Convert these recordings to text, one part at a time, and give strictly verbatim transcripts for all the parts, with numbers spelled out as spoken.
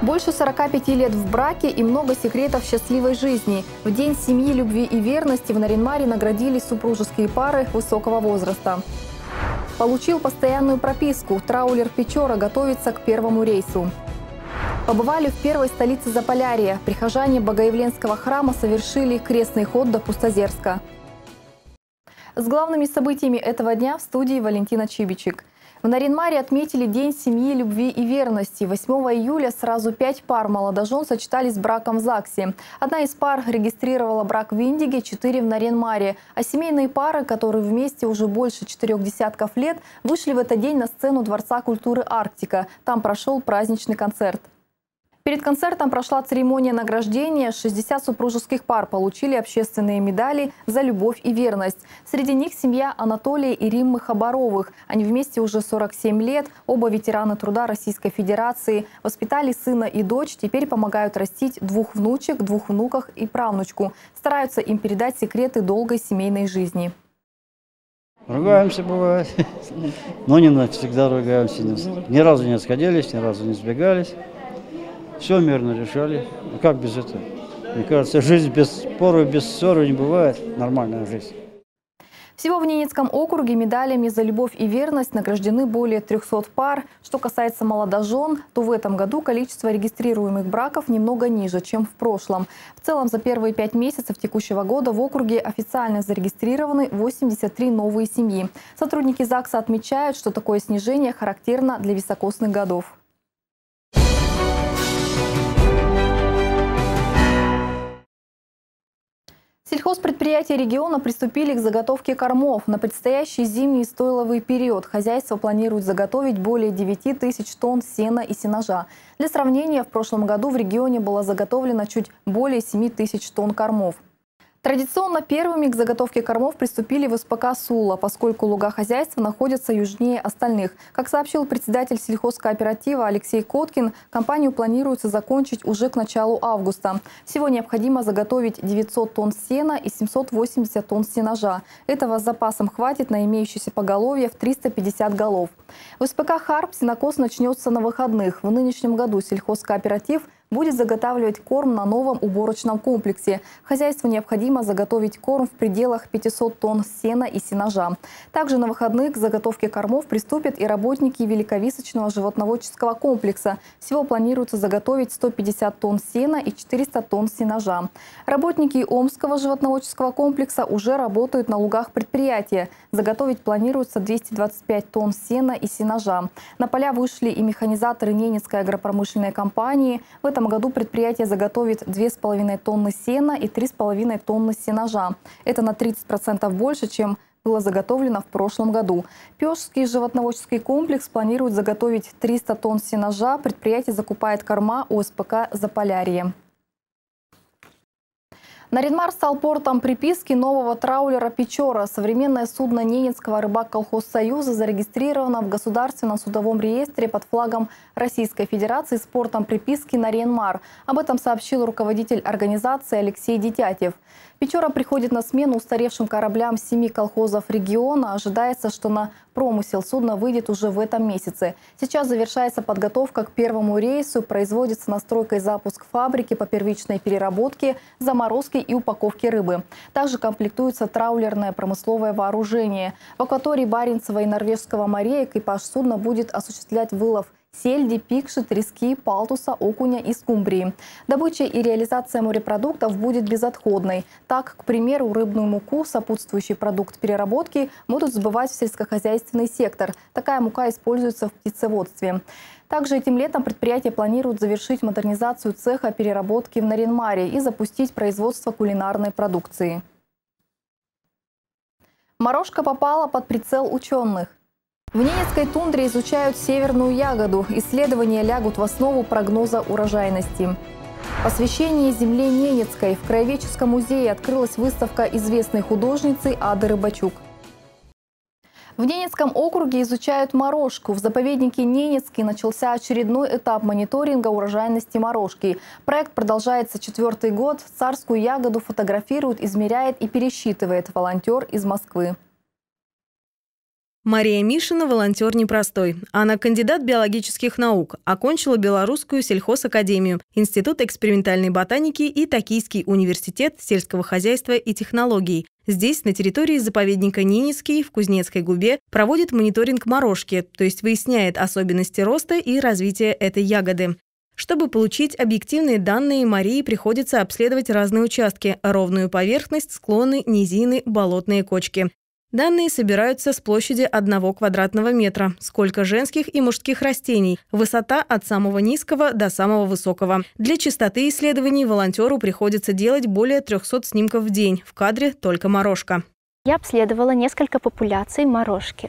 Больше сорока пяти лет в браке и много секретов счастливой жизни. В День семьи, любви и верности в Нарьян-Маре наградили супружеские пары высокого возраста. Получил постоянную прописку. Траулер «Печора» готовится к первому рейсу. Побывали в первой столице Заполярья. Прихожане Богоявленского храма совершили крестный ход до Пустозерска. С главными событиями этого дня в студии Валентина Чибичик. В Нарьян-Маре отметили День семьи, любви и верности. восьмого июля сразу пять пар молодожен сочетались с браком в ЗАГСе. Одна из пар регистрировала брак в Индиге, четыре в Нарьян-Маре. А семейные пары, которые вместе уже больше четырех десятков лет, вышли в этот день на сцену Дворца культуры «Арктика». Там прошел праздничный концерт. Перед концертом прошла церемония награждения. шестьдесят супружеских пар получили общественные медали за любовь и верность. Среди них семья Анатолия и Риммы Хабаровых. Они вместе уже сорок семь лет, оба ветераны труда Российской Федерации. Воспитали сына и дочь, теперь помогают растить двух внучек, двух внуков и правнучку. Стараются им передать секреты долгой семейной жизни. Ругаемся бывает, но не всегда ругаемся. Ни разу не сходились, ни разу не сбегались. Все мирно решали. А как без этого? Мне кажется, жизнь без спора, без ссоры не бывает. Нормальная жизнь. Всего в Ненецком округе медалями за любовь и верность награждены более трёхсот пар. Что касается молодожен, то в этом году количество регистрируемых браков немного ниже, чем в прошлом. В целом за первые пять месяцев текущего года в округе официально зарегистрированы восемьдесят три новые семьи. Сотрудники ЗАГСа отмечают, что такое снижение характерно для високосных годов. Сельхозпредприятия региона приступили к заготовке кормов. На предстоящий зимний стойловый период хозяйство планирует заготовить более девяти тысяч тонн сена и сенажа. Для сравнения, в прошлом году в регионе было заготовлено чуть более семи тысяч тонн кормов. Традиционно первыми к заготовке кормов приступили в СПК Сула, поскольку луга хозяйства находятся южнее остальных. Как сообщил председатель сельхозкооператива Алексей Коткин, компанию планируется закончить уже к началу августа. Всего необходимо заготовить девятьсот тонн сена и семьсот восемьдесят тонн сенажа. Этого с запасом хватит на имеющееся поголовье в триста пятьдесят голов. В СПК «Харп» сенокос начнется на выходных. В нынешнем году сельхозкооператив будет заготавливать корм на новом уборочном комплексе. Хозяйству необходимо заготовить корм в пределах пятисот тонн сена и сенажа. Также на выходных к заготовке кормов приступят и работники Великовисочного животноводческого комплекса. Всего планируется заготовить сто пятьдесят тонн сена и четыреста тонн сенажа. Работники Омского животноводческого комплекса уже работают на лугах предприятия. Заготовить планируется двести двадцать пять тонн сена и сенажа. На поля вышли и механизаторы Ненецкой агропромышленной компании. В этом году предприятие заготовит две с половиной тонны сена и три с половиной тонны сенажа. Это на тридцать процентов больше, чем было заготовлено в прошлом году. Пёжский животноводческий комплекс планирует заготовить триста тонн сенажа. Предприятие закупает корма у СПК «Заполярье». Нарьян-Мар стал портом приписки нового траулера «Печора». Современное судно Ненецкого рыбак-колхозсоюза зарегистрировано в Государственном судовом реестре под флагом Российской Федерации с портом приписки Нарьян-Мар. Об этом сообщил руководитель организации Алексей Детятев. «Печора» приходит на смену устаревшим кораблям семи колхозов региона. Ожидается, что на промысел судно выйдет уже в этом месяце. Сейчас завершается подготовка к первому рейсу, производится настройка и запуск фабрики по первичной переработке, заморозке и упаковке рыбы. Также комплектуется траулерное промысловое вооружение. В акватории Баренцева и Норвежского морей экипаж судна будет осуществлять вылов сельди, пикши, трески, палтуса, окуня и скумбрии. Добыча и реализация морепродуктов будет безотходной. Так, к примеру, рыбную муку, сопутствующий продукт переработки, будут сбывать в сельскохозяйственный сектор. Такая мука используется в птицеводстве. Также этим летом предприятие планирует завершить модернизацию цеха переработки в Нарьян-Маре и запустить производство кулинарной продукции. Морожка попала под прицел ученых. В Ненецкой тундре изучают северную ягоду. Исследования лягут в основу прогноза урожайности. Посвящение земле Ненецкой. В Краеведческом музее открылась выставка известной художницы Ады Рыбачук. В Ненецком округе изучают морожку. В заповеднике Ненецкий начался очередной этап мониторинга урожайности морожки. Проект продолжается четвертый год. Царскую ягоду фотографирует, измеряет и пересчитывает волонтер из Москвы. Мария Мишина – волонтер непростой. Она кандидат биологических наук, окончила Белорусскую сельхозакадемию, Институт экспериментальной ботаники и Токийский университет сельского хозяйства и технологий. Здесь, на территории заповедника Ненецкий в Кузнецкой губе, проводит мониторинг морожки, то есть выясняет особенности роста и развития этой ягоды. Чтобы получить объективные данные, Марии приходится обследовать разные участки – ровную поверхность, склоны, низины, болотные кочки. Данные собираются с площади одного квадратного метра. Сколько женских и мужских растений. Высота от самого низкого до самого высокого. Для частоты исследований волонтеру приходится делать более трёхсот снимков в день. В кадре только морожка. Я обследовала несколько популяций морожки.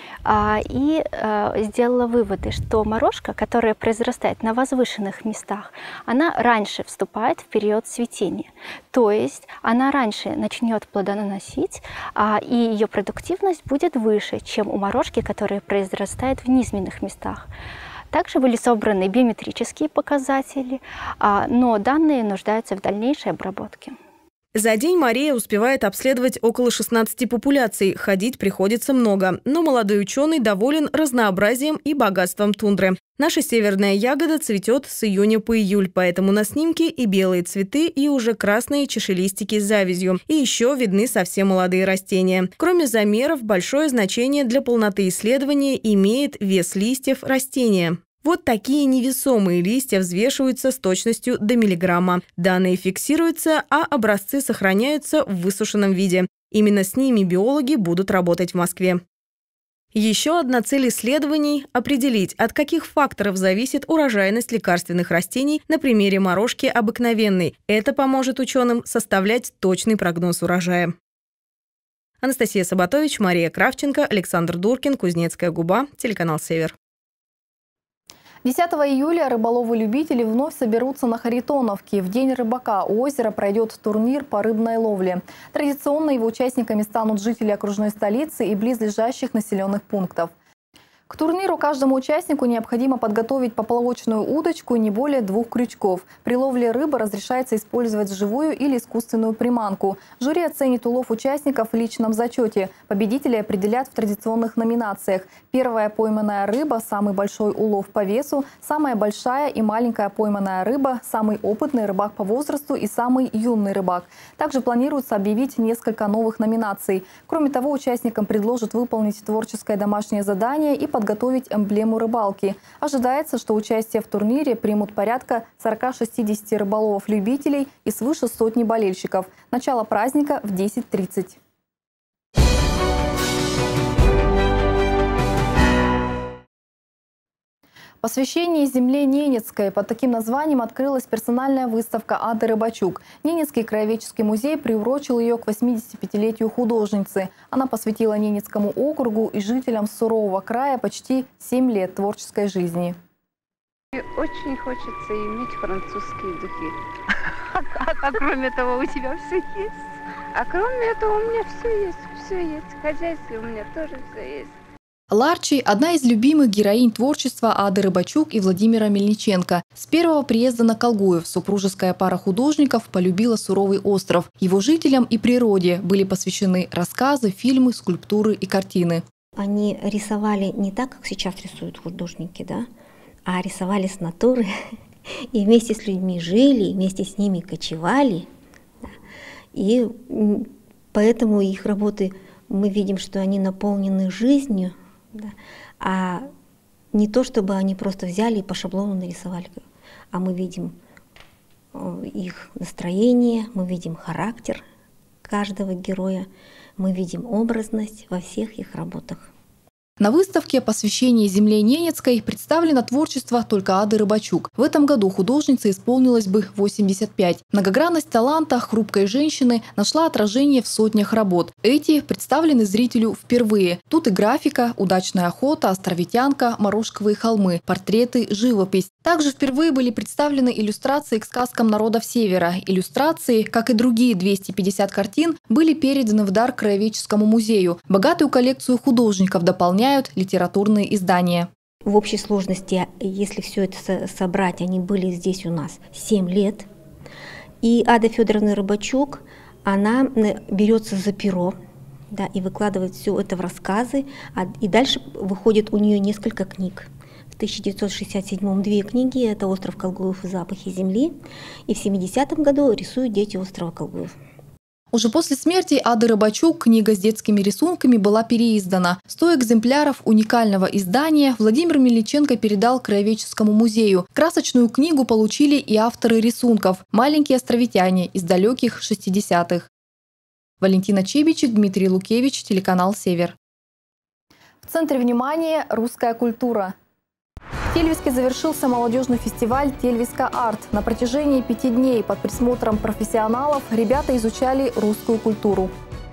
И сделала выводы, что морожка, которая произрастает на возвышенных местах, она раньше вступает в период цветения. То есть она раньше начнет плодоносить, и ее продуктивность будет выше, чем у морожки, которая произрастает в низменных местах. Также были собраны биометрические показатели, но данные нуждаются в дальнейшей обработке. За день Мария успевает обследовать около шестнадцати популяций. Ходить приходится много. Но молодой ученый доволен разнообразием и богатством тундры. Наша северная ягода цветет с июня по июль, поэтому на снимке и белые цветы, и уже красные чашелистики с завязью. И еще видны совсем молодые растения. Кроме замеров, большое значение для полноты исследования имеет вес листьев растения. Вот такие невесомые листья взвешиваются с точностью до миллиграмма. Данные фиксируются, а образцы сохраняются в высушенном виде. Именно с ними биологи будут работать в Москве. Еще одна цель исследований – определить, от каких факторов зависит урожайность лекарственных растений на примере морожки обыкновенной. Это поможет ученым составлять точный прогноз урожая. Анастасия Сабатович, Мария Кравченко, Александр Дуркин, Кузнецкая губа, телеканал «Север». десятого июля рыболовы-любители вновь соберутся на Харитоновке. В День рыбака у озера пройдет турнир по рыбной ловле. Традиционно его участниками станут жители окружной столицы и близлежащих населенных пунктов. К турниру каждому участнику необходимо подготовить поплавочную удочку и не более двух крючков. При ловле рыбы разрешается использовать живую или искусственную приманку. Жюри оценит улов участников в личном зачете. Победителей определят в традиционных номинациях. Первая пойманная рыба – самый большой улов по весу, самая большая и маленькая пойманная рыба – самый опытный рыбак по возрасту и самый юный рыбак. Также планируется объявить несколько новых номинаций. Кроме того, участникам предложат выполнить творческое домашнее задание и подготовить эмблему рыбалки. Ожидается, что участие в турнире примут порядка сорока-шестидесяти рыболовов-любителей и свыше сотни болельщиков. Начало праздника в десять тридцать. Посвящение земле Ненецкой. Под таким названием открылась персональная выставка Ады Рыбачук. Ненецкий краеведческий музей приурочил ее к восьмидесятипятилетию художницы. Она посвятила Ненецкому округу и жителям сурового края почти семь лет творческой жизни. Мне очень хочется иметь французские духи. А кроме того, у тебя все есть. А кроме этого, у меня все есть. Все есть. В хозяйстве у меня тоже все есть. Ларчи – одна из любимых героинь творчества Ады Рыбачук и Владимира Мельниченко. С первого приезда на Колгуев супружеская пара художников полюбила суровый остров. Его жителям и природе были посвящены рассказы, фильмы, скульптуры и картины. Они рисовали не так, как сейчас рисуют художники, да, а рисовали с натуры. И вместе с людьми жили, вместе с ними кочевали. И поэтому их работы, мы видим, что они наполнены жизнью. Да. А не то, чтобы они просто взяли и по шаблону нарисовали, а мы видим их настроение, мы видим характер каждого героя, мы видим образность во всех их работах. На выставке «Посвящение земле Ненецкой» представлено творчество только Ады Рыбачук. В этом году художнице исполнилось бы восемьдесят пять. Многогранность таланта хрупкой женщины нашла отражение в сотнях работ. Эти представлены зрителю впервые. Тут и графика, удачная охота, островитянка, морожковые холмы, портреты, живопись. Также впервые были представлены иллюстрации к сказкам народов Севера. Иллюстрации, как и другие двести пятьдесят картин, были переданы в дар Краеведческому музею. Богатую коллекцию художников дополняют литературные издания. В общей сложности, если все это собрать, они были здесь у нас семь лет. И Ада Федоровна Рыбачук, она берется за перо, да, и выкладывает все это в рассказы, а, и дальше выходит у нее несколько книг. В тысяча девятьсот шестьдесят седьмом две книги, это «Остров Колгуев» и «Запахи земли», и в семидесятом году «Рисуют дети острова Колгуев». Уже после смерти Ады Рыбачук книга с детскими рисунками была переиздана. сто экземпляров уникального издания Владимир Мельниченко передал Краеведческому музею. Красочную книгу получили и авторы рисунков – маленькие островитяне из далеких шестидесятых. Валентина Чебичек, Дмитрий Лукевич, телеканал «Север». В центре внимания – русская культура. В Тельвиске завершился молодежный фестиваль «Тельвиска Арт». На протяжении пяти дней под присмотром профессионалов ребята изучали русскую культуру.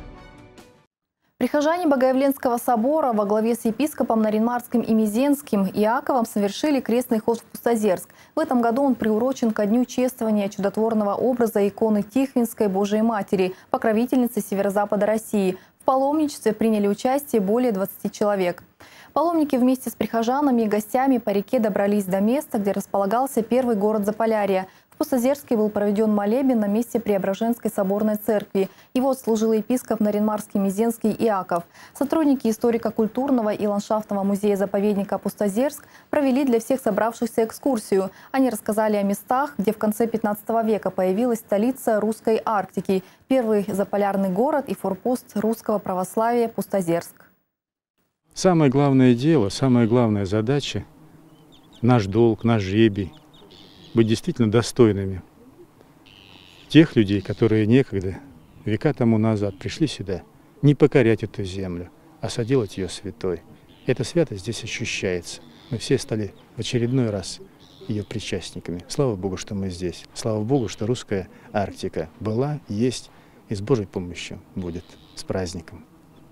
Прихожане Богоявленского собора во главе с епископом Нарьян-Марским и Мезенским Иаковом совершили крестный ход в Пустозерск. В этом году он приурочен ко дню чествования чудотворного образа иконы Тихвинской Божией Матери, покровительницы северо-запада России. В паломничестве приняли участие более двадцати человек. Паломники вместе с прихожанами и гостями по реке добрались до места, где располагался первый город Заполярья. В Пустозерске был проведен молебен на месте Преображенской соборной церкви. Его отслужил епископ Нарьян-Марский Мезенский Иаков. Сотрудники историко-культурного и ландшафтного музея-заповедника Пустозерск провели для всех собравшихся экскурсию. Они рассказали о местах, где в конце пятнадцатого века появилась столица русской Арктики, первый заполярный город и форпост русского православия Пустозерск. Самое главное дело, самая главная задача, наш долг, наш жребий – быть действительно достойными тех людей, которые некогда, века тому назад, пришли сюда, не покорять эту землю, а соделать ее святой. Эта святость здесь ощущается. Мы все стали в очередной раз ее причастниками. Слава Богу, что мы здесь. Слава Богу, что русская Арктика была, есть и с Божьей помощью будет. С праздником.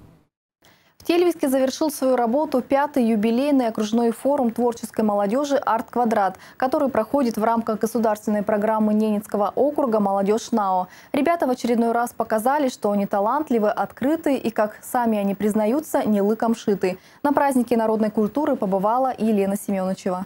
В Тельвиске завершил свою работу пятый юбилейный окружной форум творческой молодежи «Арт-Квадрат», который проходит в рамках государственной программы Ненецкого округа «Молодежь НАО». Ребята в очередной раз показали, что они талантливы, открыты и, как сами они признаются, не лыком шиты. На празднике народной культуры побывала и Елена Семеновичева.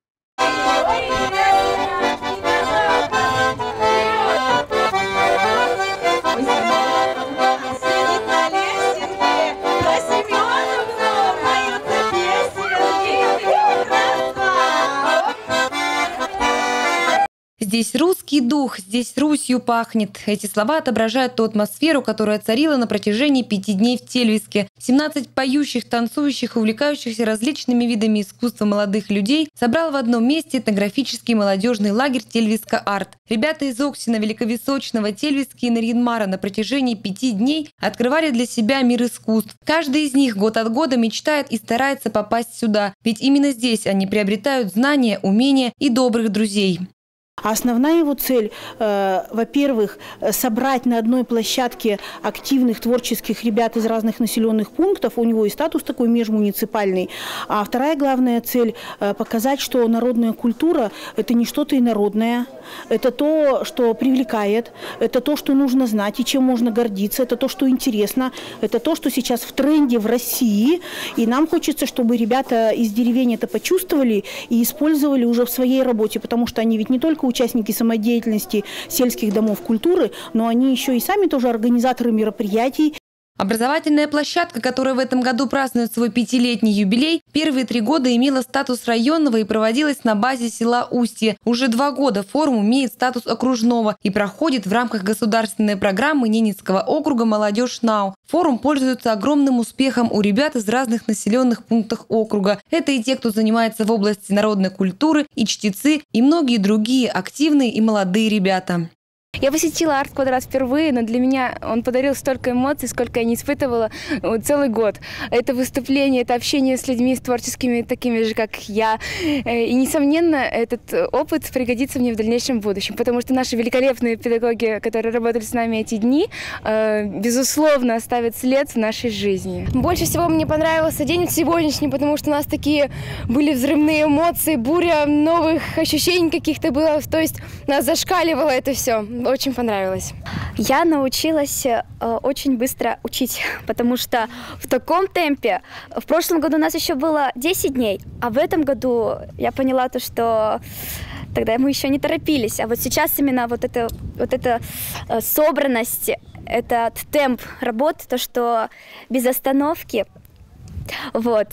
Здесь русский дух, здесь Русью пахнет. Эти слова отображают ту атмосферу, которая царила на протяжении пяти дней в Тельвиске. семнадцать поющих, танцующих, увлекающихся различными видами искусства молодых людей собрал в одном месте этнографический молодежный лагерь «Тельвиска Арт». Ребята из Оксина, Великовисочного, Тельвиски и Нарьян-Мара на протяжении пяти дней открывали для себя мир искусств. Каждый из них год от года мечтает и старается попасть сюда, ведь именно здесь они приобретают знания, умения и добрых друзей. А основная его цель, э, во-первых, собрать на одной площадке активных творческих ребят из разных населенных пунктов, у него и статус такой межмуниципальный. А вторая главная цель э, – показать, что народная культура – это не что-то инородное, это то, что привлекает, это то, что нужно знать и чем можно гордиться, это то, что интересно, это то, что сейчас в тренде в России. И нам хочется, чтобы ребята из деревень это почувствовали и использовали уже в своей работе, потому что они ведь не только участники самодеятельности сельских домов культуры, но они еще и сами тоже организаторы мероприятий. Образовательная площадка, которая в этом году празднует свой пятилетний юбилей, первые три года имела статус районного и проводилась на базе села Устье. Уже два года форум имеет статус окружного и проходит в рамках государственной программы Ненецкого округа «Молодежь НАО». Форум пользуется огромным успехом у ребят из разных населенных пунктов округа. Это и те, кто занимается в области народной культуры, и чтецы, и многие другие активные и молодые ребята. Я посетила «Арт-Квадрат» впервые, но для меня он подарил столько эмоций, сколько я не испытывала целый год. Это выступление, это общение с людьми, с творческими, такими же, как я. И, несомненно, этот опыт пригодится мне в дальнейшем будущем, потому что наши великолепные педагоги, которые работали с нами эти дни, безусловно, оставят след в нашей жизни. Больше всего мне понравился день сегодняшний, потому что у нас такие были взрывные эмоции, буря новых ощущений каких-то было, то есть нас зашкаливало это все. Очень понравилось. Я научилась э, очень быстро учить, потому что в таком темпе, в прошлом году у нас еще было десять дней, а в этом году я поняла то, что тогда мы еще не торопились, а вот сейчас именно вот эта, вот эта э, собранность, этот темп работы, то, что без остановки. Вот.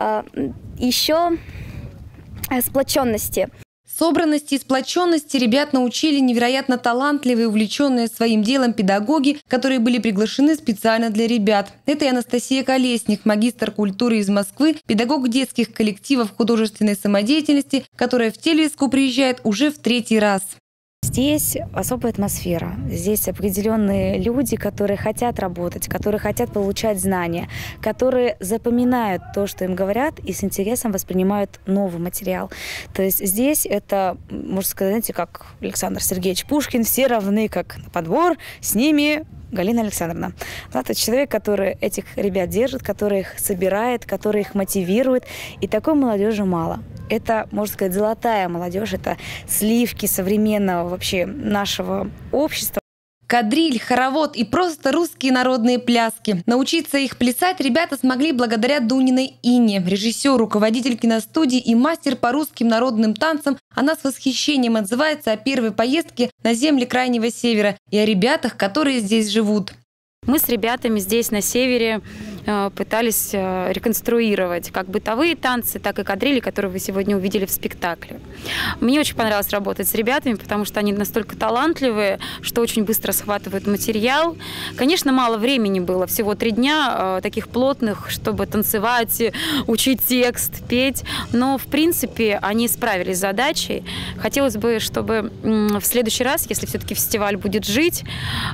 Еще сплоченности. Собранности и сплоченности ребят научили невероятно талантливые, увлеченные своим делом педагоги, которые были приглашены специально для ребят. Это и Анастасия Колесник, магистр культуры из Москвы, педагог детских коллективов художественной самодеятельности, которая в Тельвиску приезжает уже в третий раз. Здесь особая атмосфера. Здесь определенные люди, которые хотят работать, которые хотят получать знания, которые запоминают то, что им говорят, и с интересом воспринимают новый материал. То есть здесь это, можно сказать, знаете, как Александр Сергеевич Пушкин, все равны как на подбор, с ними Галина Александровна. Это человек, который этих ребят держит, который их собирает, который их мотивирует. И такой молодежи мало. Это, можно сказать, золотая молодежь, это сливки современного вообще нашего общества. Кадриль, хоровод и просто русские народные пляски. Научиться их плясать ребята смогли благодаря Дуниной Инне, режиссер, руководитель киностудии и мастер по русским народным танцам. Она с восхищением отзывается о первой поездке на земли Крайнего Севера и о ребятах, которые здесь живут. Мы с ребятами здесь на севере пытались реконструировать как бытовые танцы, так и кадрили, которые вы сегодня увидели в спектакле. Мне очень понравилось работать с ребятами, потому что они настолько талантливые, что очень быстро схватывают материал. Конечно, мало времени было, всего три дня таких плотных, чтобы танцевать, учить текст, петь. Но, в принципе, они справились с задачей. Хотелось бы, чтобы в следующий раз, если все-таки фестиваль будет жить,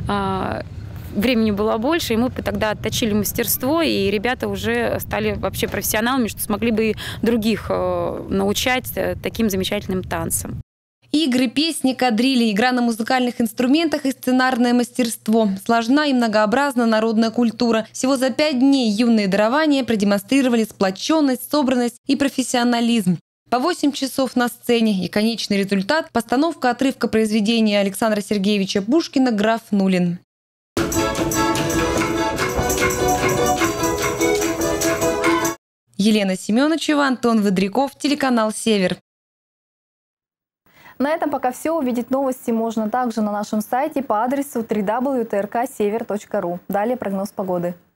времени было больше, и мы тогда отточили мастерство, и ребята уже стали вообще профессионалами, что смогли бы и других научать таким замечательным танцам. Игры, песни, кадрили, игра на музыкальных инструментах и сценарное мастерство. Сложна и многообразна народная культура. Всего за пять дней юные дарования продемонстрировали сплоченность, собранность и профессионализм. По восемь часов на сцене, и конечный результат – постановка отрывка произведения Александра Сергеевича Пушкина «Граф Нулин». Елена Семеновичева, Антон Выдряков, телеканал «Север». На этом пока все. Увидеть новости можно также на нашем сайте по адресу дабл ю дабл ю точка тэ эр ка север точка ру. Далее прогноз погоды.